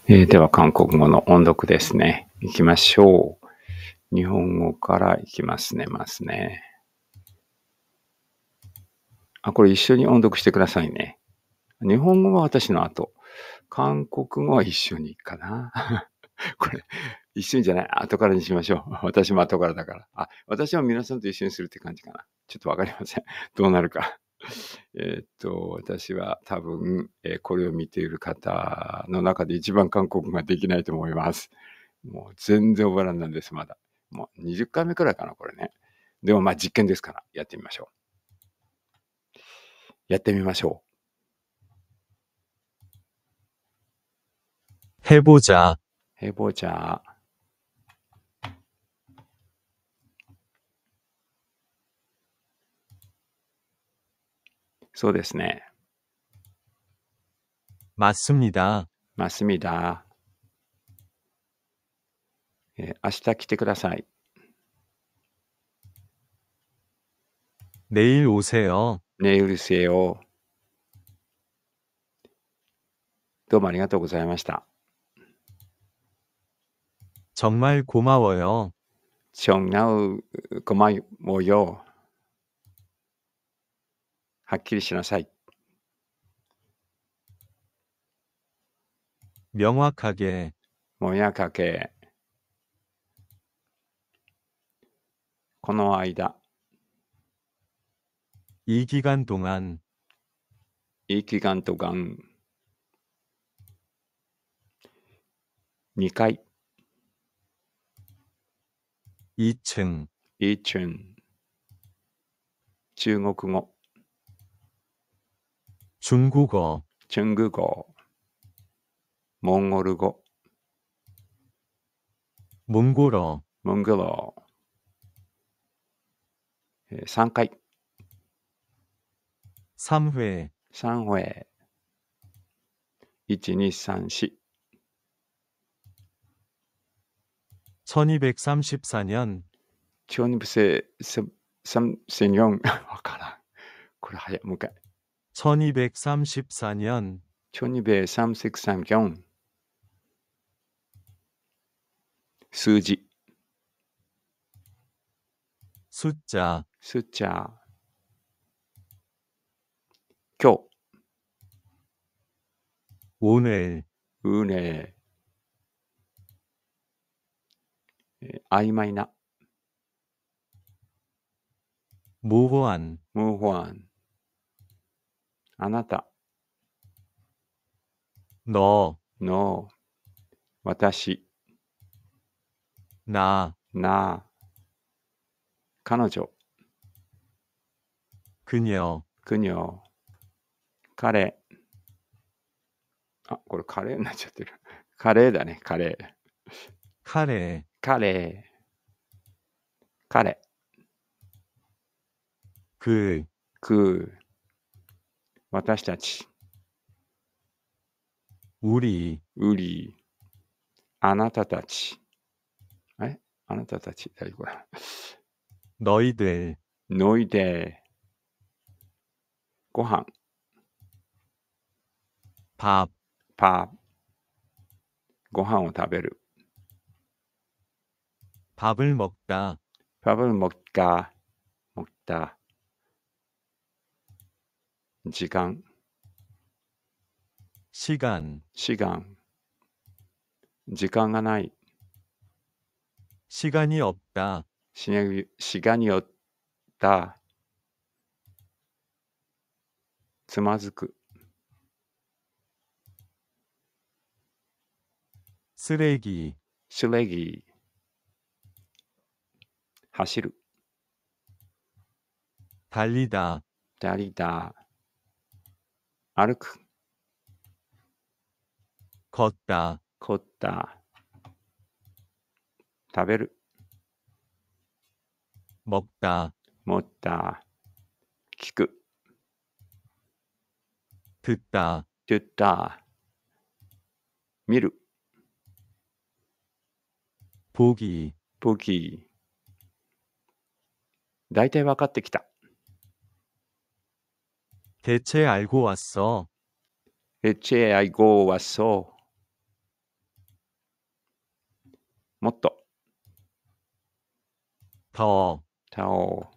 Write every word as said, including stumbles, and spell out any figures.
えー、では、韓国語の音読ですね。行きましょう。日本語から行きますね、ますね。あ、これ一緒に音読してくださいね。日本語は私の後。韓国語は一緒にかな。これ、一緒にじゃない。後からにしましょう。私も後からだから。あ、私は皆さんと一緒にするって感じかな。ちょっとわかりません。どうなるか。えーっと、私は多分、えーこれを見ている方の中で一番韓国語ができないと思います。もう全然覚えられないんです、まだ。もうにじゅっかいめくらいかな、これね。でもまあ実験ですから、やってみましょう。やってみましょ 해보자. う。ヘボチャー。そうですね。 맞습니다. マスミダ。えー明日来てください。 내일 오세요. ネイルせよ。どうもありがとうございました。 정말 고마워요. チョンナウゴマイモヨ。はっきりしなさい。 명확하게. もやかけ。この間。 이 기간 동안. いい期間とがん。にかい。 이 층. いいチュン。中国語。 중국어. 中国語。モンゴル語。 몽골어. モンゴル語。えーさんかい。 삼 회. さん回。いち、に、さん、よん。 천이백삼십사 년. チョンブセ、さん、せんよん。わからん。これ早い。もう一回。 천이백삼십사 년. チョニベさん、ろく、さん、よん。数字。 숫자. スチャー。今日。 오늘. うね。えー曖昧な。 모호한. 無不安。あなた 너. の私 나. な彼女 그녀. くにょ彼。あ、これカレーになっちゃってる。カレーだね、カレー。 카레. カレー。彼。 그. く私たち。 우리. うり。あなたたち。えあなたたち。大丈夫かな。 너희들. のいで。ご飯。 밥. パー。ご飯を食べる。 밥을 먹다. 밥을 먹다. 먹다. 時間。 시간. 時間。時間がない。 시간이 없다. しがしがによった。つまずく。 쓰레기. シュレギ。走る。 달리다. ダリダ。歩く。 걷다. 凝った。食べる。 먹다. 持った。聞く。 듣다. 言った。見る。 보기. ボギー。大体分かってきた。 대체 알고 왔어. エチェアイゴーはそう。 もっと。 더, 더.